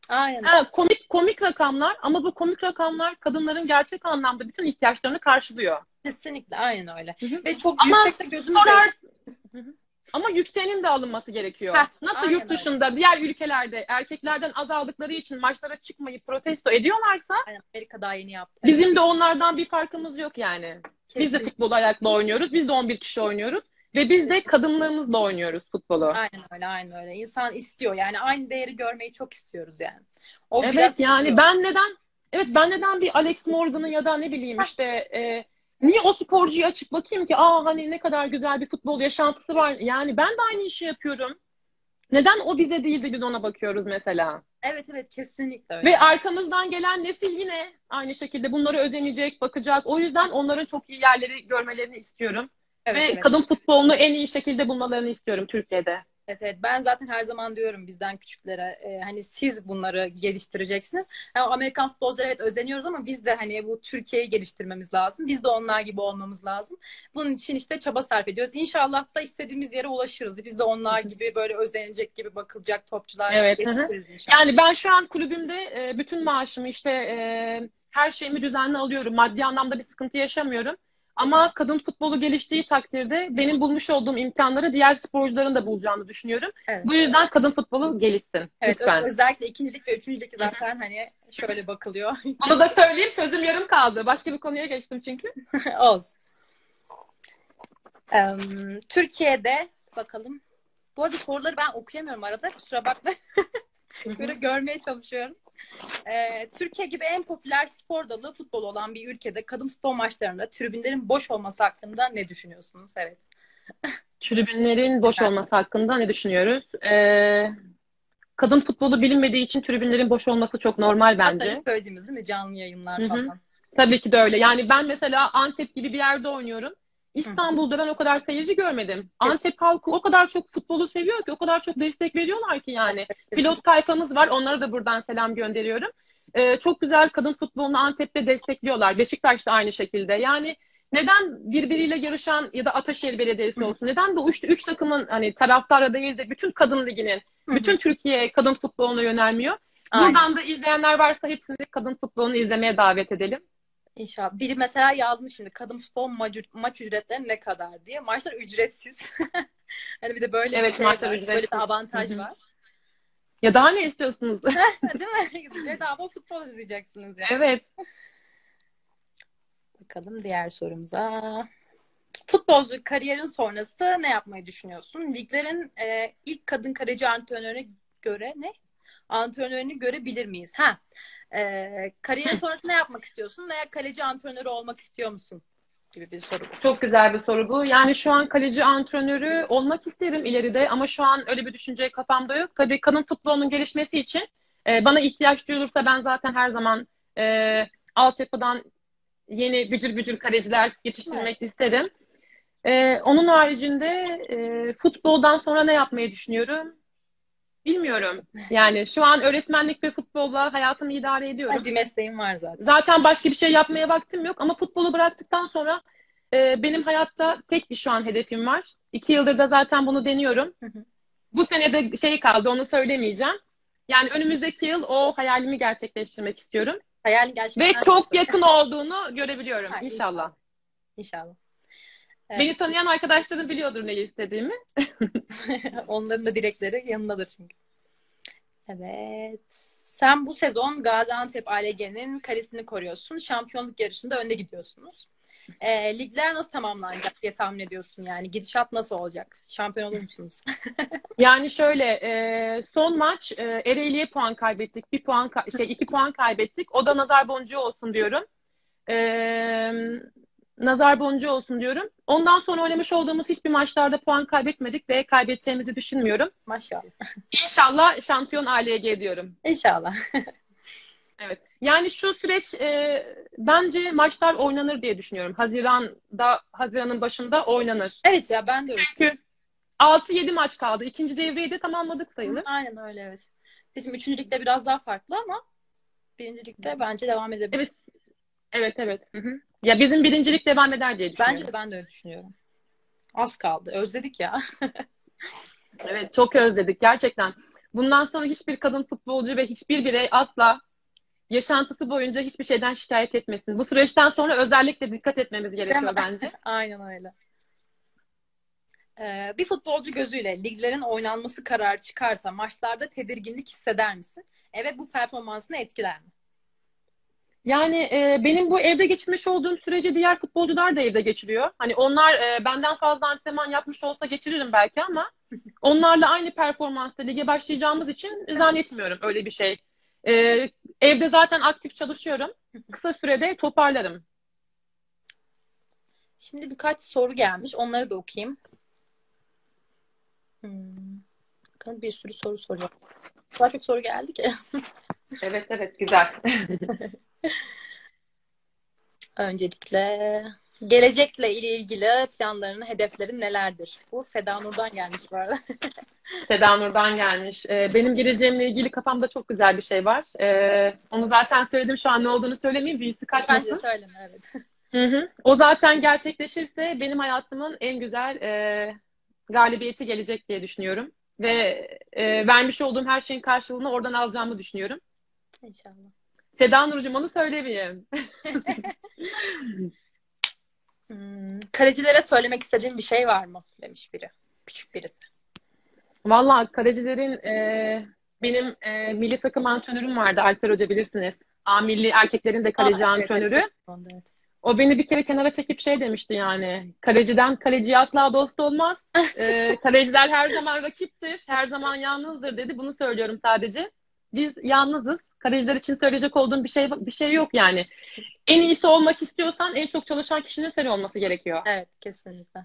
Aynen. Ha, komik rakamlar ama bu komik rakamlar kadınların gerçek anlamda bütün ihtiyaçlarını karşılıyor. Kesinlikle aynen öyle. Hı hı. Ve çok Ama yüksekte gözümüz de yok. sorar Hı hı. ama yükseğinin de alınması gerekiyor. Heh, Nasıl yurt aynen öyle. dışında, diğer ülkelerde erkeklerden azaldıkları için maçlara çıkmayı protesto ediyorlarsa Aynen. Amerika daha yeni yaptı. Evet. bizim de onlardan bir farkımız yok yani. Biz de Kesinlikle. futbol ayakla oynuyoruz. Biz de 11 kişi oynuyoruz. Ve biz de kadınlığımızla oynuyoruz futbolu. Aynen öyle, aynen öyle. İnsan istiyor yani aynı değeri görmeyi çok istiyoruz yani. O biraz Evet yani üzüyor. ben neden bir Alex Morgan'ın ya da ne bileyim işte niye o sporcuyu açıp bakayım ki hani ne kadar güzel bir futbol yaşantısı var. Yani ben de aynı işi yapıyorum. Neden o bize değil de biz ona bakıyoruz mesela? Evet evet kesinlikle öyle Ve yani. arkamızdan gelen nesil yine aynı şekilde bunları özenecek, bakacak. O yüzden onların çok iyi yerleri görmelerini istiyorum. Evet Ve evet. kadın futbolunu en iyi şekilde bulmalarını istiyorum Türkiye'de. Evet, evet. Ben zaten her zaman diyorum bizden küçüklere hani siz bunları geliştireceksiniz. Yani Amerikan futbolculara evet özeniyoruz ama biz de hani bu Türkiye'yi geliştirmemiz lazım. Biz de onlar gibi olmamız lazım. Bunun için işte çaba sarf ediyoruz. İnşallah da istediğimiz yere ulaşırız. Biz de onlar gibi böyle özenecek gibi bakılacak topçular Evet. Hı hı. yetiştiririz inşallah. Yani ben şu an kulübümde bütün maaşımı işte her şeyimi düzenli alıyorum. Maddi anlamda bir sıkıntı yaşamıyorum. Ama kadın futbolu geliştiği takdirde benim bulmuş olduğum imkanları diğer sporcuların da bulacağını düşünüyorum. Evet. Bu yüzden kadın futbolu gelişsin. Evet, Lütfen. özellikle ikincilik ve üçüncülük zaten hani şöyle bakılıyor. Onu da söyleyeyim. Sözüm yarım kaldı. Başka bir konuya geçtim çünkü. Olsun. Türkiye'de bakalım. Bu arada soruları ben okuyamıyorum arada. Kusura bakma. Hı Böyle hı. görmeye çalışıyorum. Türkiye gibi en popüler spor dalı futbol olan bir ülkede kadın futbol maçlarında tribünlerin boş olması hakkında ne düşünüyorsunuz? Evet. Tribünlerin boş Efendim. olması hakkında ne düşünüyoruz? Kadın futbolu bilinmediği için tribünlerin boş olması çok normal Az önce bence. söylediğimiz değil mi? Canlı yayınlar Hı hı. falan. Tabii ki de öyle. Yani ben mesela Antep gibi bir yerde oynuyorum. Hı hı. İstanbul'da ben o kadar seyirci görmedim. Kesin, Antep halkı o kadar çok futbolu seviyor ki, o kadar çok destek veriyorlar ki yani. kesin. Pilot kayfamız var. Onlara da buradan selam gönderiyorum. Çok güzel kadın futbolunu Antep'te destekliyorlar. Beşiktaş da aynı şekilde. Yani neden birbiriyle yarışan ya da Ataşehir Belediyesi Hı hı. olsun? Neden bu üç takımın hani taraftarı değil de bütün kadın liginin, Hı hı. bütün Türkiye kadın futboluna yönelmiyor? Aynen. Buradan da izleyenler varsa hepsini kadın futbolunu izlemeye davet edelim. İnşallah. Biri mesela yazmış şimdi kadın futbol maç ücretleri ne kadar diye. Maçlar ücretsiz. Hani bir de böyle bir Evet, şey maçlar var. Böyle bir ücretsiz. Hı avantaj hı. var. Ya daha ne istiyorsunuz? Değil mi? Bedava futbol izleyeceksiniz yani. Evet. Bakalım diğer sorumuza. Futbolcu kariyerin sonrası ne yapmayı düşünüyorsun? Liglerin ilk kadın kaleci antrenörüne göre ne? Antrenörünü görebilir miyiz? Kariyerin sonrası ne yapmak istiyorsun? Veya kaleci antrenörü olmak istiyor musun? Gibi bir soru bu. Çok güzel bir soru bu. Yani şu an kaleci antrenörü olmak isterim ileride ama şu an öyle bir düşünce kafamda yok. Tabii kadın futbolunun gelişmesi için bana ihtiyaç duyulursa ben zaten her zaman altyapıdan yeni bücür bücür kaleciler Evet. yetiştirmek isterim. Onun haricinde futboldan sonra ne yapmayı düşünüyorum? Bilmiyorum. Yani şu an öğretmenlik ve futbolla hayatımı idare ediyorum. Bir mesleğim var zaten. Zaten başka bir şey yapmaya vaktim yok ama futbolu bıraktıktan sonra benim hayatta tek bir şu an hedefim var. 2 yıldır da zaten bunu deniyorum. Hı hı. Bu sene de şey kaldı, onu söylemeyeceğim. Yani önümüzdeki yıl o hayalimi gerçekleştirmek istiyorum. Hayalin Ve gerçekten çok çok güzel. yakın olduğunu görebiliyorum Ha, inşallah. inşallah. İnşallah. Beni Evet. tanıyan arkadaşlarım biliyordur ne istediğimi. Onların da dilekleri yanındadır çünkü. Evet. Sen bu sezon Gaziantep ALG'nin kalesini koruyorsun. Şampiyonluk yarışında önde gidiyorsunuz. Ligler nasıl tamamlanacak diye tahmin ediyorsun yani. Gidişat nasıl olacak? Şampiyon olur musunuz? Yani şöyle son maç Ereğli'ye puan kaybettik. 2 puan kaybettik. O da nazar boncuğu olsun diyorum. Ee, Nazar boncuğu olsun diyorum. Ondan sonra oynamış olduğumuz hiçbir maçlarda puan kaybetmedik ve kaybedeceğimizi düşünmüyorum. Maşallah. İnşallah şampiyon ALG diyorum. İnşallah. Evet. Yani şu süreç bence maçlar oynanır diye düşünüyorum. Haziran'ın başında oynanır. Evet ya ben de öyle. Çünkü 6-7 maç kaldı. İkinci devreyi de tamamladık Hı, sayılır. aynen öyle evet. Bizim üçüncülükte biraz daha farklı ama birincilikte bence devam edebilir. Evet, evet, evet. Hı hı. Ya bizim birincilik devam eder diye Bence düşünüyorum. de ben de öyle düşünüyorum. Az kaldı. Özledik ya. Evet, çok özledik gerçekten. Bundan sonra hiçbir kadın futbolcu ve hiçbir birey asla yaşantısı boyunca hiçbir şeyden şikayet etmesin. Bu süreçten sonra özellikle dikkat etmemiz Değil mi? gerekiyor bence. Aynen öyle. Bir futbolcu gözüyle liglerin oynanması kararı çıkarsa maçlarda tedirginlik hisseder misin? Evet, bu performansını etkiler mi? Yani benim bu evde geçirmiş olduğum süreci diğer futbolcular da evde geçiriyor. Hani onlar benden fazla antrenman yapmış olsa geçiririm belki ama onlarla aynı performansla lige başlayacağımız için zannetmiyorum öyle bir şey. E, Evde zaten aktif çalışıyorum. Kısa sürede toparlarım. Şimdi birkaç soru gelmiş. Onları da okuyayım. Bakalım, bir sürü soru soracağım. O kadar çok soru geldi ki. Evet evet güzel. Öncelikle gelecekle ilgili planların, hedeflerin nelerdir? Bu Seda Nur'dan gelmiş bu arada. Seda Nur'dan gelmiş. Benim geleceğimle ilgili kafamda çok güzel bir şey var. Onu zaten söyledim. Şu an ne olduğunu söylemeyeyim. Büyüsü Bence kaçmasın. söyleme, evet. Hı hı. O zaten gerçekleşirse benim hayatımın en güzel galibiyeti gelecek diye düşünüyorum. Ve vermiş olduğum her şeyin karşılığını oradan alacağımı düşünüyorum. İnşallah. Seda Nurcuğum onu söylemeyeyim. Kalecilere söylemek istediğin bir şey var mı? Demiş biri. Küçük birisi. Vallahi kalecilerin benim milli takım antrenörüm vardı. Alper Hoca bilirsiniz. A milli erkeklerin de kaleci Evet, antrenörü. evet. Evet. O beni bir kere kenara çekip şey demişti yani. Kaleciden kaleciye asla dost olmaz. Kaleciler her zaman rakiptir. Her zaman yalnızdır dedi. Bunu söylüyorum sadece. Biz yalnızız. Kaleciler için söyleyecek olduğum bir şey yok yani. En iyisi olmak istiyorsan en çok çalışan kişinin sen olması gerekiyor. Evet, kesinlikle.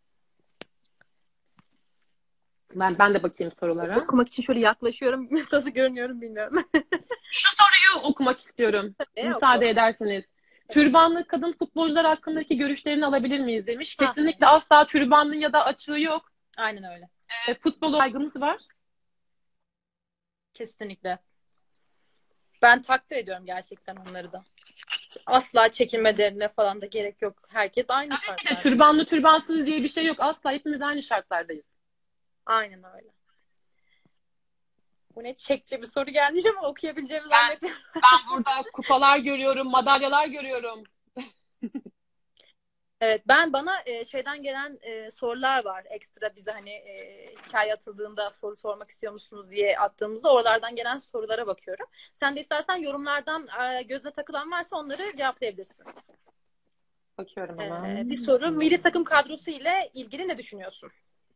Ben de bakayım sorulara. Okumak için şöyle yaklaşıyorum. Nasıl görünüyorum bilmiyorum. Şu soruyu okumak istiyorum. Müsaade ederseniz. Türbanlı kadın futbolcular hakkındaki görüşlerini alabilir miyiz demiş. Kesinlikle asla türbanlı ya da açığı yok. Aynen öyle. Futbolu saygımız var. Kesinlikle. Ben takdir ediyorum gerçekten onları da. Asla çekinmelerine falan da gerek yok. Herkes aynı Tabii ki de şartlarda. türbanlı türbansız diye bir şey yok. Asla hepimiz aynı şartlardayız. Aynen öyle. Bu ne çekçe bir soru gelmiş ama okuyabileceğimi zannetmiyorum. Ben burada kupalar görüyorum, madalyalar görüyorum. Evet, bana şeyden gelen sorular var. Ekstra bize hani hikaye atıldığında soru sormak istiyor musunuz diye attığımızda oralardan gelen sorulara bakıyorum. Sen de istersen yorumlardan gözüne takılan varsa onları cevaplayabilirsin. Bakıyorum hemen. Bir soru. Milli takım kadrosu ile ilgili ne düşünüyorsun?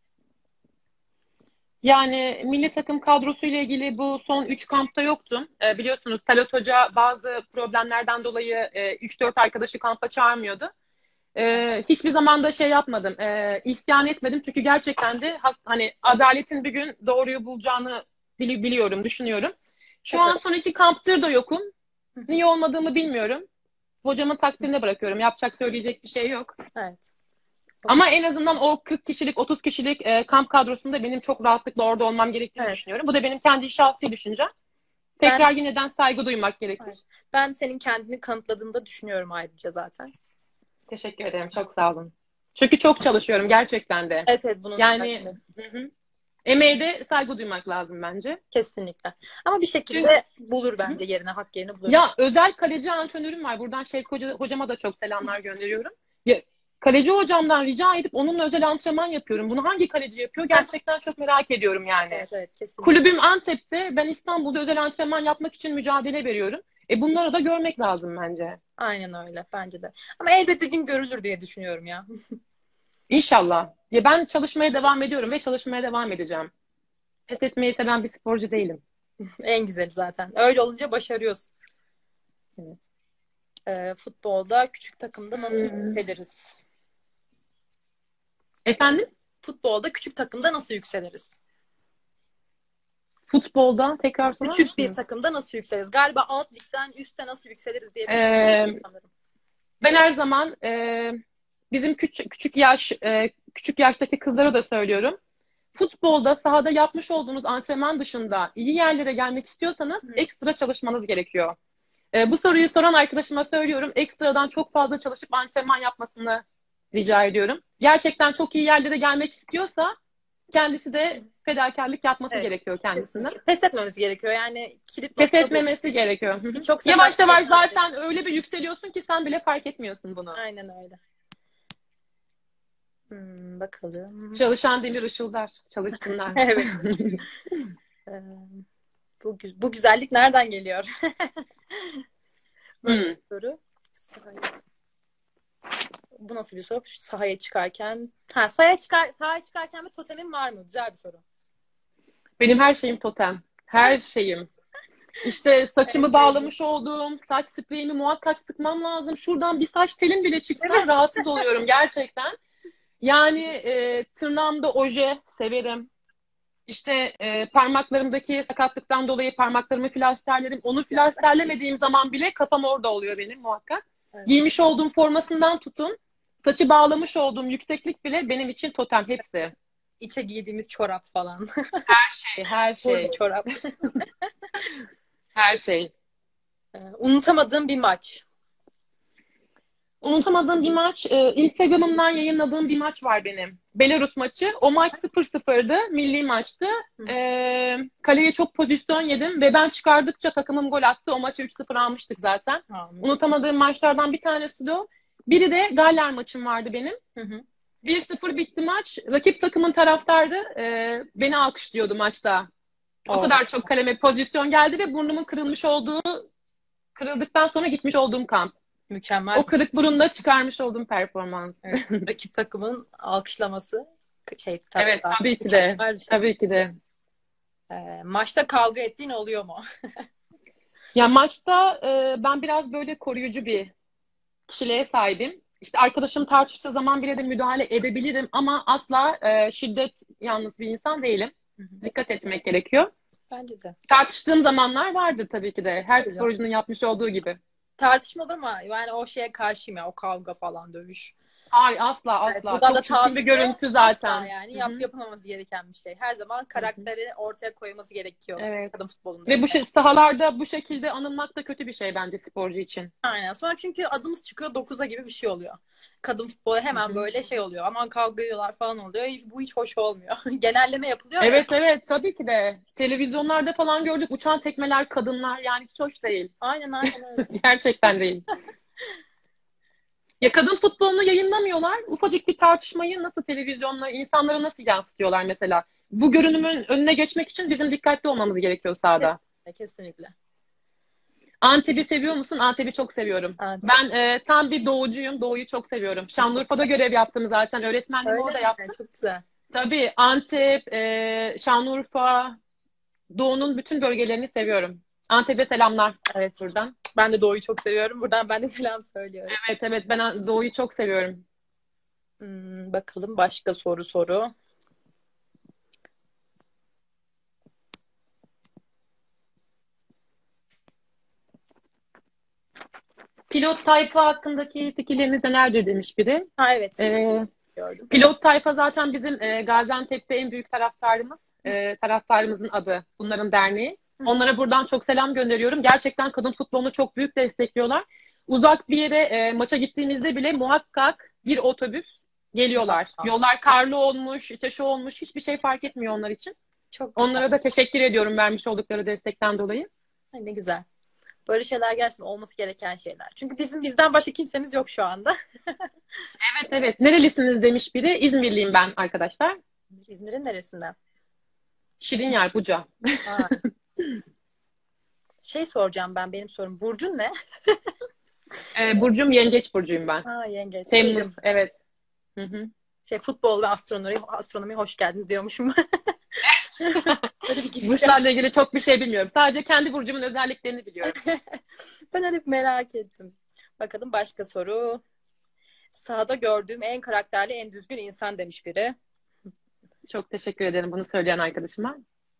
Yani milli takım kadrosuyla ilgili bu son 3 kampta yoktum. Biliyorsunuz Talat Hoca bazı problemlerden dolayı 3-4 arkadaşı kampa çağırmıyordu. Hiçbir zaman da şey yapmadım. İsyan etmedim çünkü gerçekten de hani adaletin bir gün doğruyu bulacağını biliyorum, düşünüyorum. Şu an son 2 kamptır da yokum. Niye olmadığımı bilmiyorum. Hocamın takdirine bırakıyorum. Yapacak söyleyecek bir şey yok. Evet. Ama en azından o 40 kişilik, 30 kişilik kamp kadrosunda benim çok rahatlıkla orada olmam gerektiğini düşünüyorum. Bu da benim kendi şahsi düşüncem. Tekrar yineden saygı duymak gerekir. Evet. Ben senin kendini kanıtladığını da düşünüyorum ayrıca zaten. Teşekkür ederim. Çok sağ olun. Çünkü çok çalışıyorum gerçekten de. Evet, bunun yani emeğe de saygı duymak lazım bence. Kesinlikle. Ama bir şekilde bulur bence yerine, hak yerini bulur. Ya özel kaleci antrenörüm var. Buradan Şevki hocama da çok selamlar gönderiyorum. Ya, kaleci hocamdan rica edip onunla özel antrenman yapıyorum. Bunu hangi kaleci yapıyor? Gerçekten çok merak ediyorum yani. Evet, kesinlikle. Kulübüm Antep'te. Ben İstanbul'da özel antrenman yapmak için mücadele veriyorum. Bunları da görmek lazım bence. Aynen öyle bence de. Ama elbette bir gün görülür diye düşünüyorum ya. İnşallah. Ya ben çalışmaya devam ediyorum ve çalışmaya devam edeceğim. Pes etmeyi seven bir sporcu değilim. En güzeli zaten. Öyle olunca başarıyorsun. Evet. Futbolda küçük takımda nasıl yükseliriz? Efendim? Futbolda küçük takımda nasıl yükseliriz? Futbolda tekrar sorar Küçük mısınız? bir takımda nasıl yükseliriz? Galiba alt ligden üste nasıl yükseliriz diye sanırım. Ben her zaman bizim küçük yaştaki kızlara da söylüyorum. Futbolda sahada yapmış olduğunuz antrenman dışında iyi yerlere gelmek istiyorsanız ekstra çalışmanız gerekiyor. Bu soruyu soran arkadaşıma söylüyorum. Ekstradan çok fazla çalışıp antrenman yapmasını rica ediyorum. Gerçekten çok iyi yerlere gelmek istiyorsa kendisi de fedakarlık yapması Evet, gerekiyor kendisine. kesinlikle. Pes etmemiz gerekiyor. Yani kilit Pes nokta bu. etmemesi gerekiyor. Hı hı. Birçok sefer Yavaş yavaş yaşandı. zaten öyle bir yükseliyorsun ki sen bile fark etmiyorsun bunu. Aynen öyle. Bakalım. Çalışan demir ışıldar. Çalışsınlar. Evet. Ee, bu güzellik nereden geliyor? Böyle Hmm. bir soru. Bu nasıl bir soru? Şu sahaya çıkarken. Sahaya çıkarken bir totemin var mı? Güzel bir soru. Benim her şeyim totem. Her şeyim. İşte En saçımı sevdiğim. bağlamış olduğum saç spreyimi muhakkak sıkmam lazım. Şuradan bir saç telim bile Değil çıksa mi? rahatsız oluyorum gerçekten. Yani tırnağımda oje severim. İşte parmaklarımdaki sakatlıktan dolayı parmaklarımı flasterlerim. Onu flasterlemediğim zaman bile kafam orada oluyor benim muhakkak. Evet. Giymiş olduğum formasından tutun, saçı bağlamış olduğum yükseklik bile benim için totem hepsi. İçe giydiğimiz çorap falan. Her Burgu şey, çorap. her şey. Unutamadığım bir maç. Unutamadığım bir maç, Instagram'ımdan yayınladığım bir maç var benim. Belarus maçı. O maç 0-0'dı, milli maçtı. Kaleye çok pozisyon yedim ve ben çıkardıkça takımım gol attı. O maçı 3-0 almıştık zaten. Unutamadığım maçlardan bir tanesi de o. Biri de Galler maçım vardı benim. Hı hı. 1-0 bitti maç. Rakip takımın taraftarı beni alkışlıyordu maçta. O kadar çok kaleme pozisyon geldi ve burnumun kırıldıktan sonra gitmiş olduğum kamp. Mükemmel. O kırık burunla çıkarmış olduğum performans. Evet. Rakip takımın alkışlaması Evet, tabii tabii ki de. mükemmel bir şey. Tabii ki de. Maçta kavga ettiğin oluyor mu? Ya maçta ben biraz böyle koruyucu bir kişiliğe sahibim. İşte arkadaşım tartıştığı zaman bile de müdahale edebilirim ama asla şiddet yanlısı bir insan değilim. Hı hı. Dikkat etmek gerekiyor. Bence de. Tartıştığım zamanlar vardır tabii ki de. Her Öyle. sporcunun yapmış olduğu gibi. Tartışma olur ama yani o şeye karşıyım ya. O kavga falan, dövüş. Hayır, asla Evet, asla. buradan da Çok çirkin bir tavsiye görüntü asla zaten. yani Hı hı. yapılmaması gereken bir şey. Her zaman Hı hı. karakteri ortaya koyması gerekiyor Evet. kadın futbolunda. Ve bu sahalarda bu şekilde anılmak da kötü bir şey bence sporcu için. Aynen. Sonra çünkü adımız çıkıyor 9'a gibi bir şey oluyor. Kadın futbolu Hı hemen hı. böyle şey oluyor. Aman kavga ediyorlar falan oluyor. Bu hiç hoş olmuyor. Genelleme yapılıyor ya. Evet, evet, tabii ki de. Televizyonlarda falan gördük uçan tekmeler kadınlar, yani hiç hoş değil. Aynen öyle. Gerçekten değil. Ya kadın futbolunu yayınlamıyorlar. Ufacık bir tartışmayı nasıl televizyonla insanlara nasıl yansıtıyorlar mesela? Bu görünümün önüne geçmek için bizim dikkatli olmamız gerekiyor sahada. Kesinlikle. Antep'i seviyor musun? Antep'i çok seviyorum. Antep. Ben tam bir doğucuyum. Doğuyu çok seviyorum. Şanlıurfa'da görev yaptım zaten. Öğretmenliğimi Öyle orada mi? yaptım. Çok güzel. Tabii Antep, Şanlıurfa, Doğu'nun bütün bölgelerini seviyorum. Antep'e selamlar Evet. buradan. Ben de Doğu'yu çok seviyorum. Buradan ben de selam söylüyorum. Evet, evet, ben Doğu'yu çok seviyorum. Bakalım başka soru. Pilot tayfa hakkındaki fikirleriniz nelerdir demiş biri. Ha evet. Ee, Gördüm. Pilot tayfa zaten bizim Gaziantep'te en büyük taraftarımız. Taraftarımızın adı. Bunların derneği. Onlara buradan çok selam gönderiyorum. Gerçekten kadın futbolunu çok büyük destekliyorlar. Uzak bir yere maça gittiğimizde bile muhakkak bir otobüs geliyorlar. Yollar karlı olmuş, işte şu olmuş, hiçbir şey fark etmiyor onlar için. Çok güzel. Onlara da teşekkür ediyorum vermiş oldukları destekten dolayı. Ay, ne güzel. Böyle şeyler gerçekten olması gereken şeyler. Çünkü bizden başka kimsemiz yok şu anda. Evet, evet. Nerelisiniz demiş biri. İzmirliyim ben arkadaşlar. İzmir'in neresinden? Şirinyer, Buca. Ha. Şey soracağım ben, benim sorum. Burcun ne? Burcum Yengeç burcuyum ben. Ha, yengeç. Temmuz, evet. Hı hı. Futbol ve astronomi hoş geldiniz diyormuşum. Böyle bir giriş. Burçlarla ilgili çok bir şey bilmiyorum. Sadece kendi burcumun özelliklerini biliyorum. Ben hep merak ettim. Bakalım başka soru. Sahada gördüğüm en karakterli, en düzgün insan demiş biri. Çok teşekkür ederim bunu söyleyen arkadaşıma.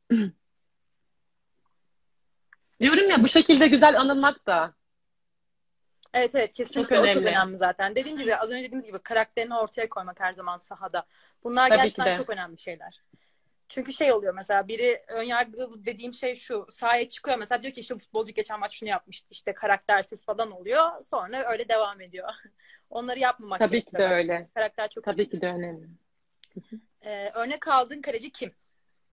Diyorum ya, bu şekilde güzel anılmak da Evet kesinlikle çok o çok önemli. önemli zaten. Dediğim gibi az önce dediğimiz gibi karakterini ortaya koymak her zaman sahada. Bunlar Tabii ki gerçekten de. çok önemli şeyler. Çünkü şey oluyor mesela, biri önyargılı dediğim şey şu, sahaya çıkıyor mesela, diyor ki işte futbolcu geçen maç şunu yapmıştı, işte karaktersiz falan oluyor, sonra öyle devam ediyor. Onları yapmamak Tabii ki de gerekiyor. öyle. Karakter çok Tabii önemli. ki de önemli. Örnek aldığın kaleci kim?